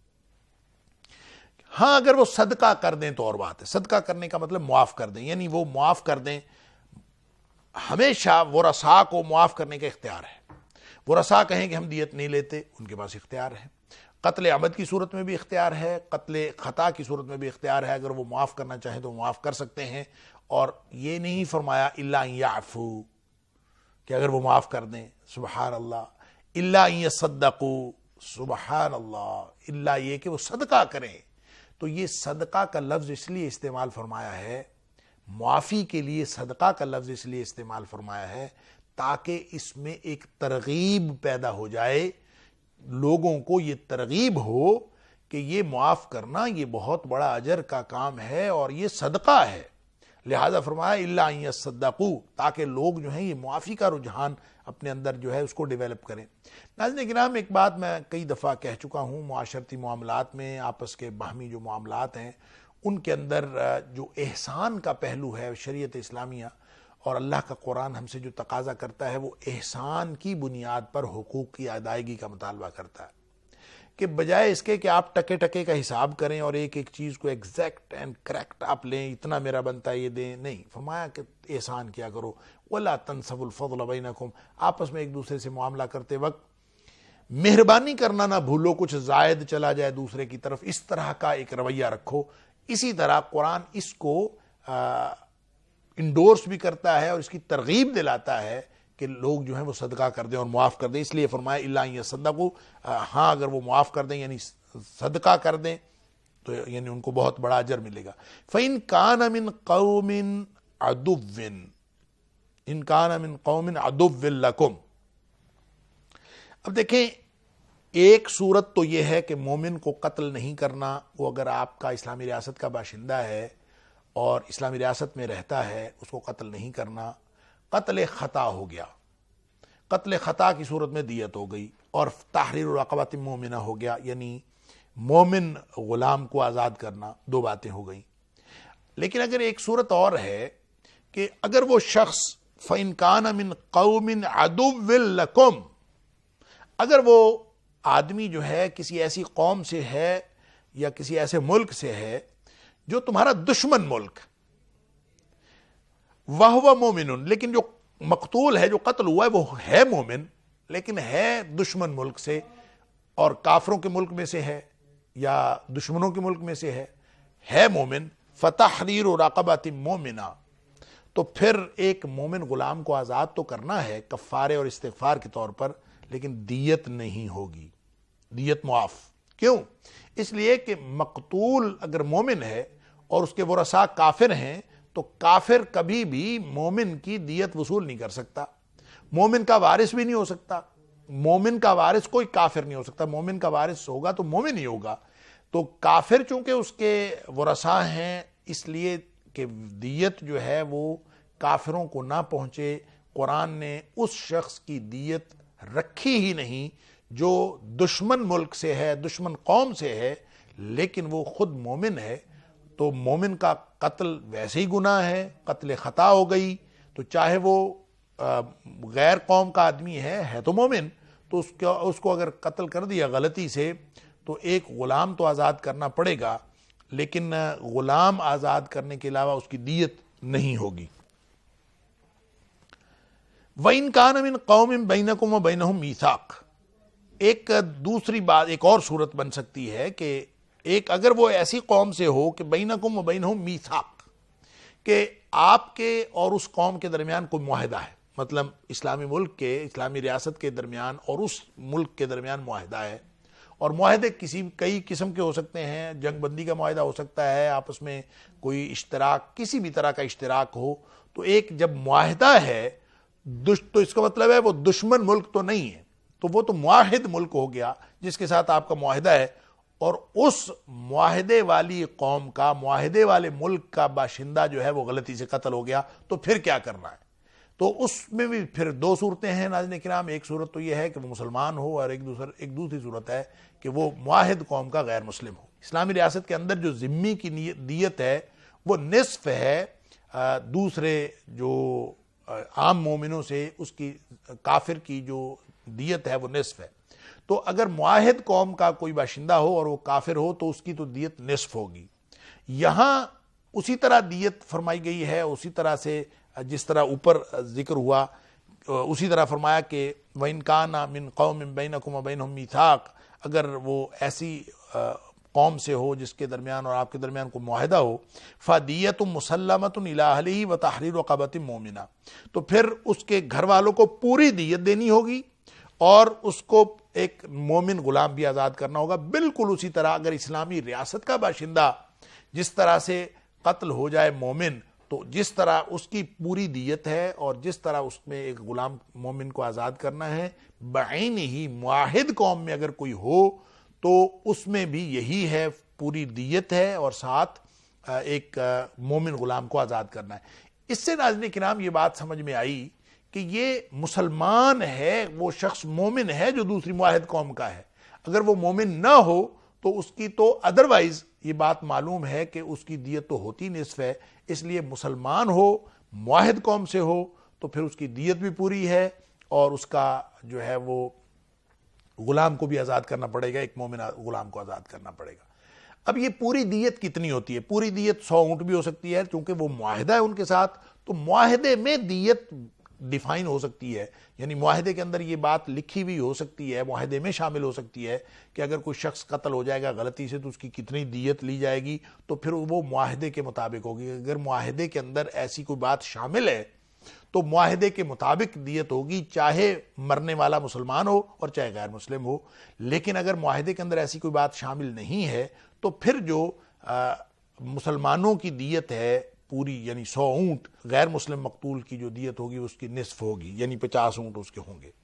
[SPEAKER 3] ہاں اگر وہ صدقہ کر دیں تو اور بات ہے۔ صدقہ کرنے کا مطلب معاف کر دیں، یعنی وہ معاف کر دیں۔ ہمیشہ ورثاء کو معاف کرنے کا اختیار ہے، ورثاء کہیں کہ ہم دیت نہیں لیتے، ان کے پاس اختیار ہے۔ قتل عمد کی صورت میں بھی اختیار ہے، قتل خطا کی صورت میں بھی اختیار ہے، اگر وہ معاف کرنا چاہیں تو معاف کر سکتے ہیں۔ اور یہ نہیں فرمایا اِلَّا أَن يَعْفُوا کہ اگر وہ معاف کر دیں، سبحان اللہ، اِلَّا أَن يَصَّدَّقُوا، سبحان اللہ، الا یہ کہ وہ صدقہ کریں۔ تو یہ صدقہ کا لفظ اس لیے استعمال فرمایا ہے، معافی کے لیے صدقہ کا لفظ اس لیے استعمال فرمایا ہے تاکہ اس میں ایک ترغیب پیدا ہو جائے، لوگوں کو یہ ترغیب ہو کہ یہ معاف کرنا یہ بہت بڑا اجر کا کام ہے اور یہ صدقہ ہے، لہذا فرمایا اِلَّا أَن يَصَّدَّقُوا، تاکہ لوگ جو ہیں یہ معافی کا رجحان اپنے اندر جو ہے اس کو ڈیولپ کریں۔ ناظرین کرام، ایک بات میں کئی دفعہ کہہ چکا ہوں، معاشرتی معاملات میں آپس کے باہمی جو معاملات ہیں ان کے اندر جو احسان کا پہلو ہے شریعت اسلامیہ اور اللہ کا قرآن ہم سے جو تقاضا کرتا ہے وہ احسان کی بنیاد پر حقوق کی ادائیگی کا مطالبہ کرتا ہے، کہ بجائے اس کے کہ آپ ٹکے ٹکے کا حساب کریں اور ایک ایک چیز کو ایگزیکٹ اینڈ کریکٹ آپ لیں، اتنا میرا بنتا ہے یہ دیں، نہیں، فرمایا کہ احسان کیا کرو، وَلَا تَنْسَبُوا الْفَضْلَ بَيْنَكُمْ، آپس میں ایک دوسرے سے معاملہ کرتے وقت مہربانی کرنا نہ بھولو، کچھ زائد چلا جائے دوسرے کی طرف، اس طرح کا ایک رویہ رکھو۔ اسی طرح قرآن اس کو انڈورس بھی کرتا ہے اور اس کی ترغیب دلاتا ہے کہ لوگ جو ہیں وہ صدقہ کر دیں اور معاف کر دیں، اس لیے فرمایا اِلَّا أَن يَصَّدَّقُوا، ہاں اگر وہ معاف کر دیں یعنی صدقہ کر دیں تو یعنی ان کو بہت بڑا اجر ملے گا۔ فَإِن كَانَ مِن قَوْمٍ عَدُوٍّ، إِن كَانَ مِن قَوْمٍ عَدُوٍّ لَكُمْ۔ اب دیکھیں، ایک صورت تو یہ ہے کہ مومن کو قتل نہیں کرنا، وہ اگر آپ کا اسلامی ریاست کا باشندہ ہے اور اسلامی ریاست میں رہتا ہے اس کو قتل نہیں کرنا۔ قتل خطا ہو گیا، قتل خطا کی صورت میں دیت ہو گئی، اور تحریر رقبۃ مومنہ ہو گیا، یعنی مومن غلام کو آزاد کرنا، دو باتیں ہو گئیں۔ لیکن اگر ایک صورت اور ہے کہ اگر وہ شخص فَإِن كَانَ مِن قَوْمٍ عَدُوٍّ لَكُمْ، اگر وہ آدمی جو ہے کسی ایسی قوم سے ہے یا کسی ایسے ملک سے ہے جو تمہارا دشمن ملک، وَهُوَ مُؤْمِنٌ، لیکن جو مقتول ہے، جو قتل ہوا ہے، وہ ہے مومن لیکن ہے دشمن ملک سے اور کافروں کے ملک میں سے ہے یا دشمنوں کے ملک میں سے ہے مومن، فَتَحْرِيرُ رَقَبَةٍ مُؤْمِنَةٍ، تو پھر ایک مومن غلام کو آزاد تو کرنا ہے کفارے اور استغفار کے طور پر، لیکن دیت نہیں ہوگی، دیت معاف۔ کیوں؟ اس لیے کہ مقتول اگر مومن ہے اور اس کے ورثاء کافر ہیں تو کافر کبھی بھی مومن کی دیت وصول نہیں کر سکتا، مومن کا وارث بھی نہیں ہو سکتا، مومن کا وارث کوئی کافر نہیں ہو سکتا، مومن کا وارث ہوگا تو مومن ہی ہوگا۔ تو کافر چونکہ اس کے ورثاء ہیں، اس لیے کہ دیت جو ہے وہ کافروں کو نہ پہنچے، قرآن نے اس شخص کی دیت رکھی ہی نہیں جو دشمن ملک سے ہے، دشمن قوم سے ہے، لیکن وہ خود مومن ہے، تو مومن کا قتل ویسے ہی گناہ ہے، قتل خطا ہو گئی، تو چاہے وہ غیر قوم کا آدمی ہے تو مومن، تو اس کو اگر قتل کر دیا غلطی سے تو ایک غلام تو آزاد کرنا پڑے گا، لیکن غلام آزاد کرنے کے علاوہ اس کی دیت نہیں ہوگی۔ وَإِن كَانَ مِن قَوْمٍ بَيْنَكُمْ وَبَيْنَهُمْ مِيثَاقٌ، ایک دوسری بات، ایک اور صورت بن سکتی ہے کہ ایک اگر وہ ایسی قوم سے ہو کہ بینکم و بینہم میثاق، کہ آپ کے اور اس قوم کے درمیان کوئی معاہدہ ہے، مطلب اسلامی ملک کے، اسلامی ریاست کے درمیان اور اس ملک کے درمیان معاہدہ ہے، اور معاہدے کئی قسم کے ہو سکتے ہیں، جنگ بندی کا معاہدہ ہو سکتا ہے، آپس میں کوئی اشتراک، کسی بھی طرح کا اشتراک ہو، تو ایک جب معاہدہ ہے تو اس کا مطلب ہے وہ دشمن ملک تو نہیں ہے، تو وہ تو معاہد ملک ہو گیا جس کے ساتھ آپ کا معاہدہ ہے، اور اس معاہدے والی قوم کا، معاہدے والے ملک کا باشندہ جو ہے وہ غلطی سے قتل ہو گیا، تو پھر کیا کرنا ہے؟ تو اس میں بھی پھر دو صورتیں ہیں ناظرین کرام، ایک صورت تو یہ ہے کہ وہ مسلمان ہو، اور ایک دوسری صورت ہے کہ وہ معاہد قوم کا غیر مسلم ہو۔ اسلامی ریاست کے اندر جو ذمی کی دیت ہے وہ نصف ہے دوسرے جو عام مومنوں سے، اس کی کافر کی جو دیت ہے وہ نصف ہے، تو اگر معاہد قوم کا کوئی باشندہ ہو اور وہ کافر ہو تو اس کی تو دیت نصف ہوگی۔ یہاں اسی طرح دیت فرمائی گئی ہے، اسی طرح سے جس طرح اوپر ذکر ہوا، اسی طرح فرمایا کہ وَإِن كَانَ مِن قَوْمٍ بَيْنَكُمْ وَبَيْنَهُمْ مِيثَاقٌ، اگر وہ ایسی قوم سے ہو جس کے درمیان اور آپ کے درمیان کوئی معاہدہ ہو، فَدِيَّةٌ مُسَلَّمَةٌ إِلَىٰ أَهْلِهِ وَتَحْرِيرُ رَقَبَةٍ مُؤْمِنَةٍ، تو پھر اس کے گھر والوں کو پوری دیت دینی ہوگی، اور اس کو ایک مومن غلام بھی آزاد کرنا ہوگا۔ بالکل اسی طرح اگر اسلامی ریاست کا باشندہ جس طرح سے قتل ہو جائے مومن، تو جس طرح اس کی پوری دیت ہے، اور جس طرح اس میں ایک غلام مومن کو آزاد کرنا ہے، بعین ہی معاہد قوم میں اگر کوئی ہو تو اس میں بھی یہی ہے، پوری دیت ہے اور ساتھ ایک مومن غلام کو آزاد کرنا ہے۔ اس سے ناظرین کرام یہ بات سمجھ میں آئی کہ یہ مسلمان ہے، وہ شخص مومن ہے جو دوسری معاہد قوم کا ہے، اگر وہ مومن نہ ہو تو اس کی تو ادروائز یہ بات معلوم ہے کہ اس کی دیت تو ہوتی نصف ہے، اس لیے مسلمان ہو، معاہد قوم سے ہو تو پھر اس کی دیت بھی پوری ہے، اور اس کا جو ہے وہ غلام کو بھی آزاد کرنا پڑے گا، ایک مومن غلام کو آزاد کرنا پڑے گا۔ اب یہ پوری دیت کتنی ہوتی ہے؟ پوری دیت 100 اونٹ بھی ہو سکتی ہے، چونکہ وہ معاہدہ ہے ان کے ساتھ، تو معاہدے میں دیت ڈیفائن ہو سکتی ہے، یعنی معاہدے کے اندر یہ بات لکھی ہوئی ہو سکتی ہے، معاہدے میں شامل ہو سکتی ہے کہ اگر کوئی شخص قتل ہو جائے گا غلطی سے تو اس کی کتنی دیت لی جائے گی، تو پھر وہ معاہدے کے مطابق ہوگی۔ اگر معاہدے کے اندر ایسی کوئی بات شامل ہے تو معاہدے کے مطابق دیت ہوگی، چاہے مرنے والا مسلمان ہو اور چاہے غیر مسلم ہو۔ لیکن اگر معاہدے کے اندر ایسی کوئی بات شامل نہیں ہے تو پھر جو مسلمانوں کی دیت ہے پوری، یعنی 100 اونٹ، غیر مسلم مقتول کی جو دیت ہوگی اس کی نصف ہوگی، یعنی 50 اونٹ اس کے ہوں گے۔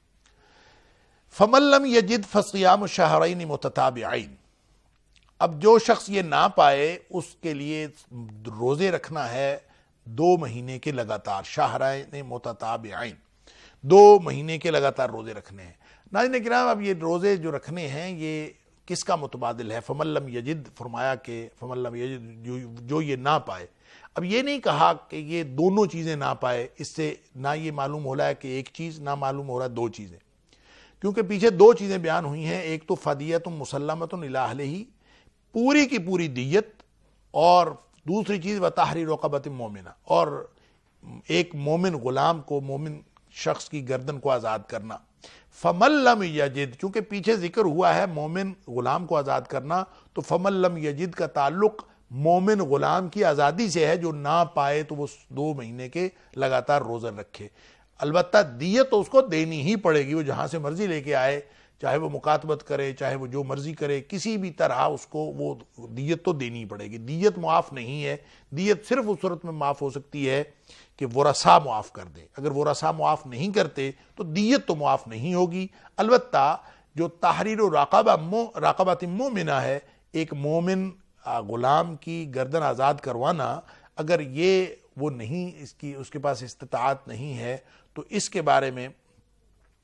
[SPEAKER 3] فَمَن لَّمْ يَجِدْ فَصِيَامُ شَهْرَيْنِ مُتَتَابِعَيْنِ، اب جو شخص یہ نہ پائے اس کے لیے روزے رکھنا ہے 2 مہینے کے لگاتار، شہرین متتابعین، 2 مہینے کے لگاتار روزے رکھنے ہیں۔ ناظرین کرام، اب یہ روزے جو رکھنے ہیں یہ کس کا متبادل ہے؟ فمن لم یجد، فرمایا کہ فمن لم یجد، جو یہ نہ پائے۔ اب یہ نہیں کہا کہ یہ دونوں چیزیں نہ پائے، اس سے نہ یہ معلوم ہو رہا ہے کہ ایک چیز، نہ معلوم ہو رہا ہے 2 چیزیں، کیونکہ پیچھے 2 چیزیں بیان ہوئی ہیں، ایک تو فدیۃ مسلمۃ الی اہلہ، پوری کی پوری دیت، اور دوسری چیز وتحریر رقبۃ مومنہ، اور ایک مومن غلام کو، مومن شخص کی گردن کو آزاد کرنا۔ فمن لم یجد، چونکہ پیچھے ذکر ہوا ہے مومن غلام کو آزاد کرنا، تو فمن لم یجد کا تعلق مومن غلام کی آزادی سے ہے، جو نہ پائے تو وہ 2 مہینے کے لگاتار روزہ رکھے۔ البتہ دیت تو اس کو دینی ہی پڑے گی، وہ جہاں سے مرضی لے کے آئے، چاہے وہ مکاتبت کرے، چاہے وہ جو مرضی کرے، کسی بھی طرح اس کو وہ دیت تو دینی پڑے گی۔ دیت معاف نہیں ہے، دیت صرف اس صورت میں معاف ہو سکتی ہے کہ ورثاء معاف کر دے، اگر ورثاء معاف نہیں کرتے تو دیت تو معاف نہیں ہوگی۔ البتہ جو تحریر رقبۃ مومنہ ہے، ایک مومن غلام کی گردن آزاد کروانا، اگر یہ وہ نہیں، اس کے پاس استطاعت نہیں ہے، تو اس کے بارے میں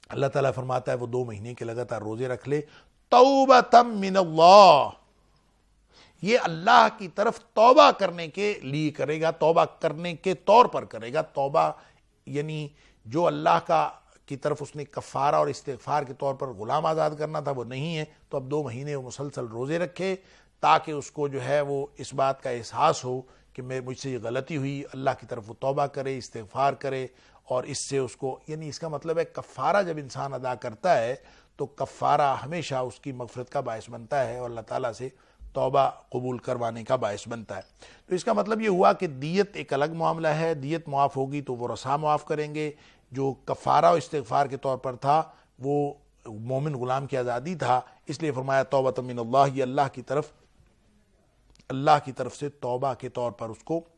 [SPEAKER 3] اللہ تعالیٰ فرماتا ہے وہ 2 مہینے کے لگاتار روزے رکھ لے، توبۃ من اللہ، یہ اللہ کی طرف توبہ کرنے کے لیے کرے گا، توبہ کرنے کے طور پر کرے گا۔ توبہ یعنی جو اللہ کی طرف اس نے کفارہ اور استغفار کے طور پر غلام آزاد کرنا تھا وہ نہیں ہے، تو اب 2 مہینے وہ مسلسل روزے رکھے تاکہ اس کو جو ہے وہ اس بات کا احساس ہو کہ مجھ سے یہ غلطی ہوئی، اللہ کی طرف وہ توبہ کرے، استغفار کرے، اور اس سے اس کو یعنی اس کا مطلب ہے کفارہ جب انسان ادا کرتا ہے تو کفارہ ہمیشہ اس کی مغفرت کا باعث بنتا ہے اور اللہ تعالیٰ سے توبہ قبول کروانے کا باعث بنتا ہے۔ تو اس کا مطلب یہ ہوا کہ دیت ایک الگ معاملہ ہے، دیت معاف ہوگی تو وہ رسا معاف کریں گے، جو کفارہ و استغفار کے طور پر تھا وہ مومن غلام کی آزادی تھا، اس لیے فرمایا توبۃ من اللہ، یہ اللہ کی طرف سے توبہ کے طور پر اس کو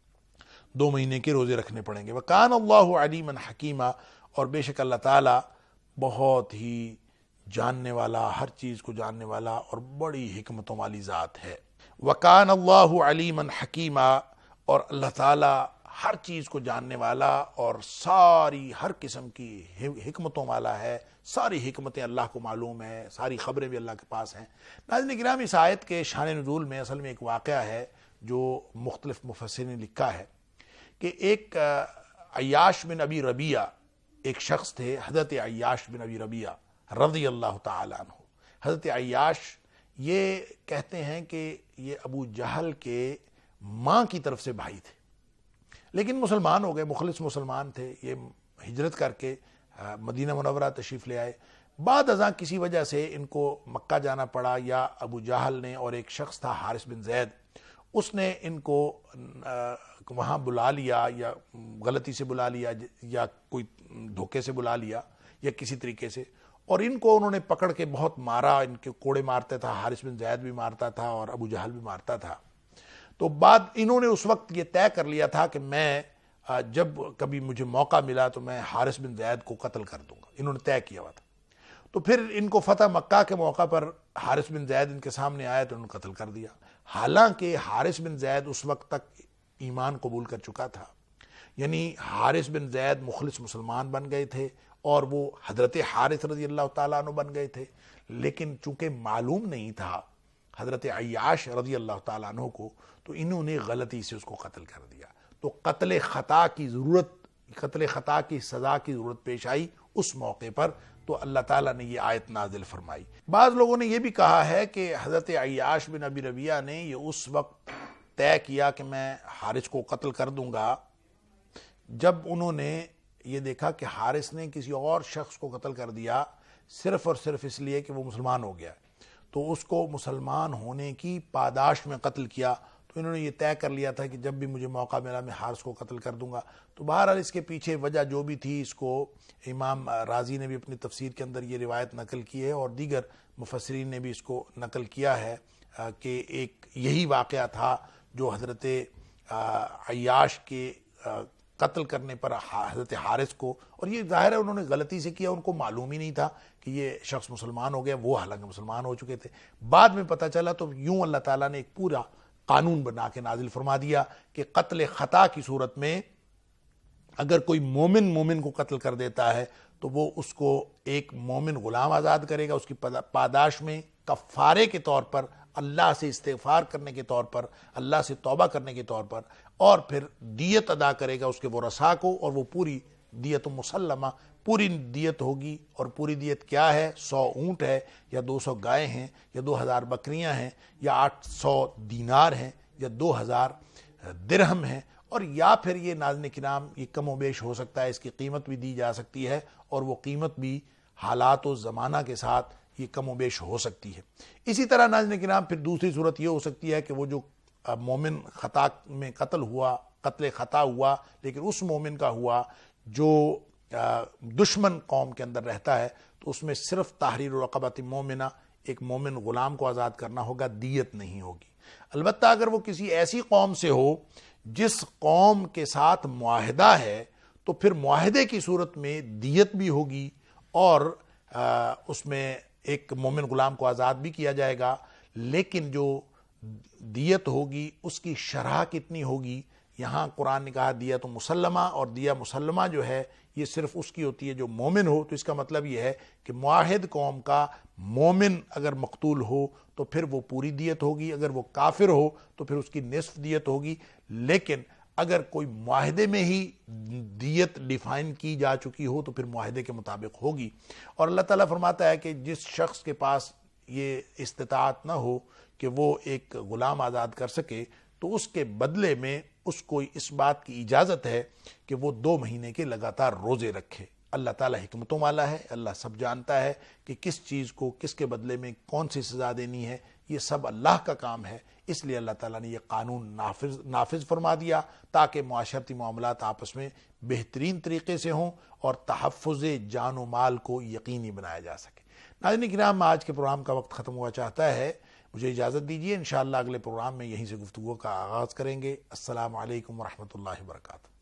[SPEAKER 3] 2 مہینے کے روزے رکھنے پڑیں گے۔ وَكَانَ اللَّهُ عَلِيمًا حَكِيمًا، اور بے شک اللہ تعالیٰ بہت ہی جاننے والا، ہر چیز کو جاننے والا اور بڑی حکمتوں والی ذات ہے۔ وَكَانَ اللَّهُ عَلِيمًا حَكِيمًا، اور اللہ تعالیٰ ہر چیز کو جاننے والا اور ہر قسم کی حکمتوں والا ہے، ساری حکمتیں اللہ کو معلوم ہے، ساری خبریں بھی اللہ کے پاس ہیں۔ ناظرین کرام، اس آیت کے شان نزول میں اصل میں ایک واقعہ ہے جو مختلف مفسرین نے لکھا ہے کہ ایک عیاش بن ابی ربیعہ ایک شخص تھے، حضرت عیاش بن ابی ربیعہ رضی اللہ تعالیٰ عنہ۔ حضرت عیاش یہ کہتے ہیں کہ یہ ابو جہل کے ماں کی طرف سے بھائی تھے، لیکن مسلمان ہو گئے، مخلص مسلمان تھے، یہ ہجرت کر کے مدینہ منورہ تشریف لے آئے۔ بعد ازاں کسی وجہ سے ان کو مکہ جانا پڑا، یا ابو جہل نے اور ایک شخص تھا حارث بن زید، اس نے ان کو وہاں بلا لیا، یا غلطی سے بلا لیا یا کوئی دھوکے سے بلا لیا یا کسی طریقے سے، اور ان کو انہوں نے پکڑ کے بہت مارا، ان کے کوڑے مارتا تھا، حارث بن زید بھی مارتا تھا اور ابو جہل بھی مارتا تھا۔ تو بعد انہوں نے اس وقت یہ طے کر لیا تھا کہ میں جب کبھی مجھے موقع ملا تو میں حارث بن زید کو قتل کر دوں گا، انہوں نے طے کیا ہوا تھا۔ تو پھر ان کو فتح مکہ کے موقع پر حارث بن زید ان کے سامنے آیا تو انہوں نے قتل کر دیا، حالانکہ حارث بن زید اس وقت تک ایمان قبول کر چکا تھا، یعنی حارث بن زید مخلص مسلمان بن گئے تھے اور وہ حضرت حارث رضی اللہ تعالیٰ عنہ بن گئے تھے، لیکن چونکہ معلوم نہیں تھا حضرت عیاش رضی اللہ تعالیٰ عنہ کو، تو انہوں نے غلطی سے اس کو قتل کر دیا۔ تو قتل خطا کی سزا کی ضرورت پیش آئی اس موقع پر، تو اللہ تعالیٰ نے یہ آیت نازل فرمائی۔ بعض لوگوں نے یہ بھی کہا ہے کہ حضرت عیاش بن ابی ربیعہ نے یہ اس وقت طے کیا کہ میں حارث کو قتل کر دوں گا جب انہوں نے یہ دیکھا کہ حارث نے کسی اور شخص کو قتل کر دیا صرف اور صرف اس لیے کہ وہ مسلمان ہو گیا، تو اس کو مسلمان ہونے کی پاداش میں قتل کیا۔ تو انہوں نے یہ طے کر لیا تھا کہ جب بھی مجھے موقع ملا میں حارث کو قتل کر دوں گا۔ تو بہرحال اس کے پیچھے وجہ جو بھی تھی، اس کو امام رازی نے بھی اپنی تفسیر کے اندر یہ روایت نقل کی ہے اور دیگر مفسرین نے بھی اس کو نقل کیا ہے کہ ایک یہی واقعہ تھا جو حضرت عیاش کے قتل کرنے پر حضرت حارث کو، اور یہ ظاہر ہے انہوں نے غلطی سے کیا، ان کو معلوم ہی نہیں تھا کہ یہ شخص مسلمان ہو گیا، وہ حالانکہ مسلمان ہو چکے تھے، بعد میں پتہ چلا، تو یوں اللہ تعالیٰ نے ایک پورا قانون بنا کے نازل فرما دیا کہ قتل خطا کی صورت میں اگر کوئی مومن کو قتل کر دیتا ہے تو وہ اس کو ایک مومن غلام آزاد کرے گا، اس کی پاداش میں کفارے کے طور پر، اللہ سے استغفار کرنے کے طور پر، اللہ سے توبہ کرنے کے طور پر، اور پھر دیت ادا کرے گا اس کے ورثاء کو، اور وہ پوری دیت مسلمہ، پوری دیت ہوگی، اور پوری دیت کیا ہے؟ 100 اونٹ ہے، یا 200 گائے ہیں، یا 2000 بکریاں ہیں، یا 800 دینار ہیں، یا 2000 درہم ہیں، اور یا پھر یہ ناظرین کرام یہ کم و بیش ہو سکتا ہے، اس کی قیمت بھی دی جا سکتی ہے، اور وہ قیمت بھی حالات و زمانہ کے ساتھ یہ کم و بیش ہو سکتی ہے۔ اسی طرح ناظرین کرام پھر دوسری صورت یہ ہو سکتی ہے کہ وہ جو مومن خطا میں قتل خطا ہوا، لیکن اس مومن کا ہوا جو دشمن قوم کے اندر رہتا ہے، تو اس میں صرف تحریر رقبۃ مومنہ، ایک مومن غلام کو آزاد کرنا ہوگا، دیت نہیں ہوگی۔ البتہ اگر وہ کسی ایسی قوم سے ہو جس قوم کے ساتھ معاہدہ ہے، تو پھر معاہدے کی صورت میں دیت بھی ہوگی، اور اس میں ایک مومن غلام کو آزاد بھی کیا جائے گا، لیکن جو دیت ہوگی اس کی شرح کتنی ہوگی یہاں قرآن نے کہا دیت مسلمہ، اور دیہ مسلمہ جو ہے یہ صرف اس کی ہوتی ہے جو مومن ہو، تو اس کا مطلب یہ ہے کہ معاہد قوم کا مومن اگر مقتول ہو تو پھر وہ پوری دیت ہوگی، اگر وہ کافر ہو تو پھر اس کی نصف دیت ہوگی، لیکن اگر کوئی معاہدے میں ہی دیت ڈیفائن کی جا چکی ہو تو پھر معاہدے کے مطابق ہوگی۔ اور اللہ تعالیٰ فرماتا ہے کہ جس شخص کے پاس یہ استطاعت نہ ہو کہ وہ ایک غلام آزاد کر سکے تو اس کے بدلے میں اس کو اس بات کی اجازت ہے کہ وہ 2 مہینے کے لگاتار روزے رکھے۔ اللہ تعالیٰ حکمتوں والا ہے، اللہ سب جانتا ہے کہ کس چیز کو کس کے بدلے میں کون سی سزا دینی ہے، یہ سب اللہ کا کام ہے، اس لیے اللہ تعالیٰ نے یہ قانون نافذ فرما دیا تاکہ معاشرتی معاملات آپس میں بہترین طریقے سے ہوں اور تحفظ جان و مال کو یقینی بنایا جا سکے۔ ناظرین کرام، آج کے پروگرام کا وقت ختم ہوا چاہتا ہے، مجھے اجازت دیجیے، انشاءاللہ اگلے پروگرام میں یہیں سے گفتگو کا آغاز کریں گے۔ السلام علیکم ورحمۃ اللہ وبرکاتہ۔